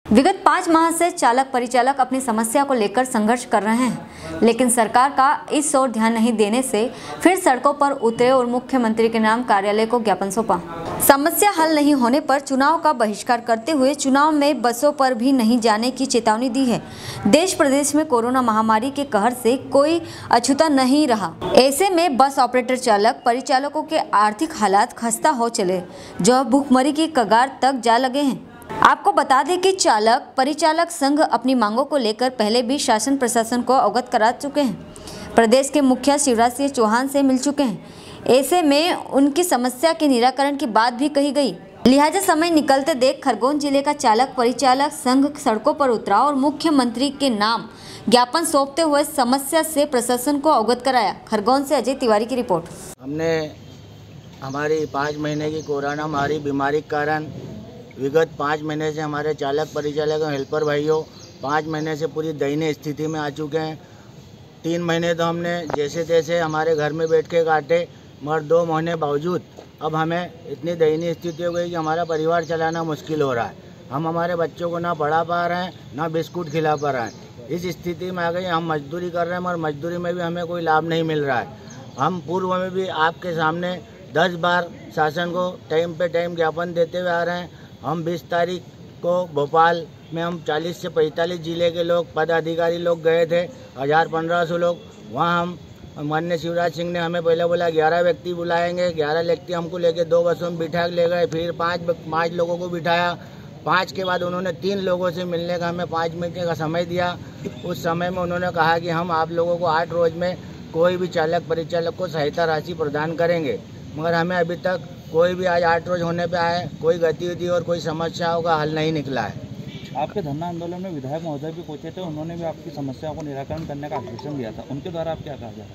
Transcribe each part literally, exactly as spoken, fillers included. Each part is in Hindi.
विगत पाँच माह से चालक परिचालक अपनी समस्या को लेकर संघर्ष कर रहे हैं, लेकिन सरकार का इस ओर ध्यान नहीं देने से फिर सड़कों पर उतरे और मुख्यमंत्री के नाम कार्यालय को ज्ञापन सौंपा। समस्या हल नहीं होने पर चुनाव का बहिष्कार करते हुए चुनाव में बसों पर भी नहीं जाने की चेतावनी दी है। देश प्रदेश में कोरोना महामारी के कहर से कोई अछूता नहीं रहा। ऐसे में बस ऑपरेटर चालक परिचालकों के आर्थिक हालात खस्ता हो चले, जो भूखमरी की कगार तक जा लगे हैं। आपको बता दें कि चालक परिचालक संघ अपनी मांगों को लेकर पहले भी शासन प्रशासन को अवगत करा चुके हैं। प्रदेश के मुखिया शिवराज सिंह चौहान से मिल चुके हैं। ऐसे में उनकी समस्या के निराकरण की बात भी कही गई। लिहाजा समय निकलते देख खरगोन जिले का चालक परिचालक संघ सड़कों पर उतरा और मुख्यमंत्री के नाम ज्ञापन सौंपते हुए समस्या से प्रशासन को अवगत कराया। खरगोन से अजय तिवारी की रिपोर्ट। हमने हमारी पाँच महीने की कोरोना महामारी बीमारी के कारण विगत पाँच महीने से हमारे चालक परिचालक और हेल्पर भाइयों पाँच महीने से पूरी दयनीय स्थिति में आ चुके हैं। तीन महीने तो हमने जैसे तैसे हमारे घर में बैठ के काटे, मगर दो महीने बावजूद अब हमें इतनी दयनीय स्थिति हो गई कि हमारा परिवार चलाना मुश्किल हो रहा है। हम हमारे बच्चों को ना पढ़ा पा रहे हैं, ना बिस्कुट खिला पा रहे हैं। इस स्थिति में आ गई। हम मजदूरी कर रहे हैं, मगर मजदूरी में भी हमें कोई लाभ नहीं मिल रहा है। हम पूर्व में भी आपके सामने दस बार शासन को टाइम पे टाइम ज्ञापन देते हुए आ रहे हैं। हम बीस तारीख को भोपाल में हम चालीस से पैंतालीस जिले के लोग पदाधिकारी लोग गए थे, हज़ार पंद्रह सौ लोग। वहाँ हम माननीय शिवराज सिंह ने हमें पहले बोला ग्यारह व्यक्ति बुलाएंगे। ग्यारह व्यक्ति हमको लेके दो बसों में बिठा के ले गए। फिर पाँच पाँच लोगों को बिठाया। पाँच के बाद उन्होंने तीन लोगों से मिलने का हमें पाँच मिनट का समय दिया। उस समय में उन्होंने कहा कि हम आप लोगों को आठ रोज में कोई भी चालक परिचालक को सहायता राशि प्रदान करेंगे, मगर हमें अभी तक कोई भी आज आठ रोज होने पे आए कोई गतिविधि और कोई समस्याओं का हल नहीं निकला है। आपके धरना आंदोलन में विधायक महोदय भी पहुंचे थे, उन्होंने भी आपकी समस्याओं को निराकरण करने का आश्वासन दिया था। उनके द्वारा आप क्या कहा जा रहा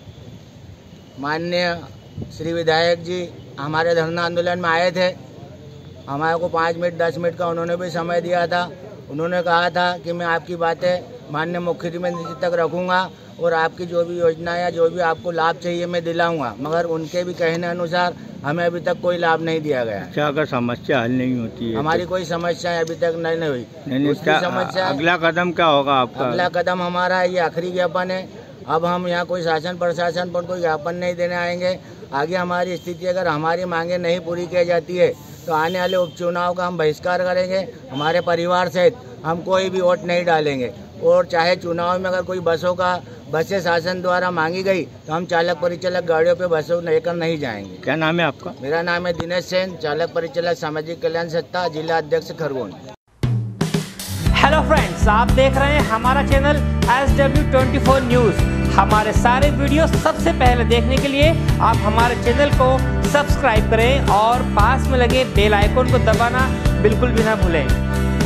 है? माननीय श्री विधायक जी हमारे धरना आंदोलन में आए थे। हमारे को पाँच मिनट दस मिनट का उन्होंने भी समय दिया था। उन्होंने कहा था कि मैं आपकी बातें माननीय मुख्यमंत्री तक रखूँगा और आपकी जो भी योजना या जो भी आपको लाभ चाहिए मैं दिलाऊंगा, मगर उनके भी कहने अनुसार हमें अभी तक कोई लाभ नहीं दिया गया। क्या अगर समस्या हल नहीं होती है? हमारी कोई समस्या अभी तक नहीं, नहीं हुई। नहीं, उसकी समस्या अगला कदम क्या होगा आपका? अगला कदम हमारा ये आखिरी ज्ञापन है। अब हम यहाँ कोई शासन प्रशासन पर कोई ज्ञापन नहीं देने आएंगे। आगे हमारी स्थिति अगर हमारी मांगे नहीं पूरी की जाती है तो आने वाले उपचुनाव का हम बहिष्कार करेंगे। हमारे परिवार सहित हम कोई भी वोट नहीं डालेंगे और चाहे चुनाव में अगर कोई बसों का बसें शासन द्वारा मांगी गई तो हम चालक परिचालक गाड़ियों पे बसों लेकर नहीं जाएंगे। क्या नाम है आपका? मेरा नाम है दिनेश सेन, चालक परिचालक सामाजिक कल्याण सत्ता जिला अध्यक्ष खरगोन। हेलो फ्रेंड्स, आप देख रहे हैं हमारा channel S W twenty four news. हमारे सारे वीडियो सबसे पहले देखने के लिए आप हमारे चैनल को सब्सक्राइब करें और पास में लगे बेल आइकन को दबाना बिल्कुल भी ना भूलें।